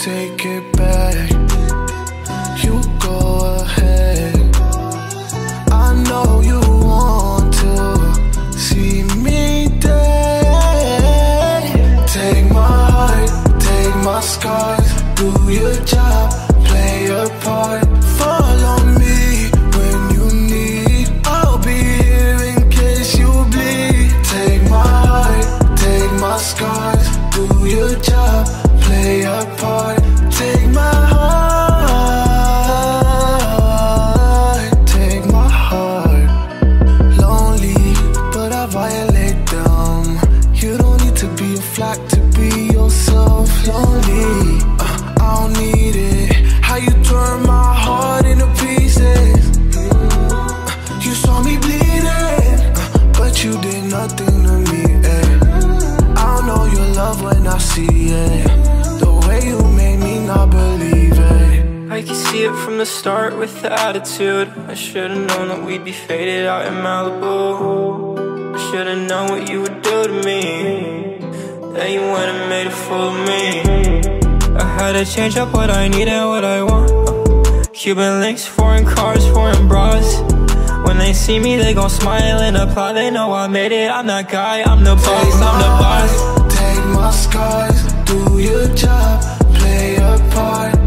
take it back. You go ahead. I know you want to see me dead. Take my heart, take my scars, do your job, play your part. Follow me when you need, I'll be here in case you bleed. Take my heart, take my scars, do your job, play your part. Take my heart, take my heart. Lonely, but I violate them. You don't need to be a flock to be yourself. Lonely, I don't need it. How you turn my heart into pieces. You saw me bleeding, but you did nothing to me, eh. I don't know your love when I see it. The way you made me not believe it. I can see it from the start with the attitude. I should've known that we'd be faded out in Malibu. I should've known what you would do to me. Then you went and made a fool of me. I had to change up what I need and what I want. Cuban links, foreign cars, foreign bras. When they see me, they gon' smile and applaud. They know I made it, I'm that guy, I'm the boss, I'm the boss. Take my scars, do your job, play your part.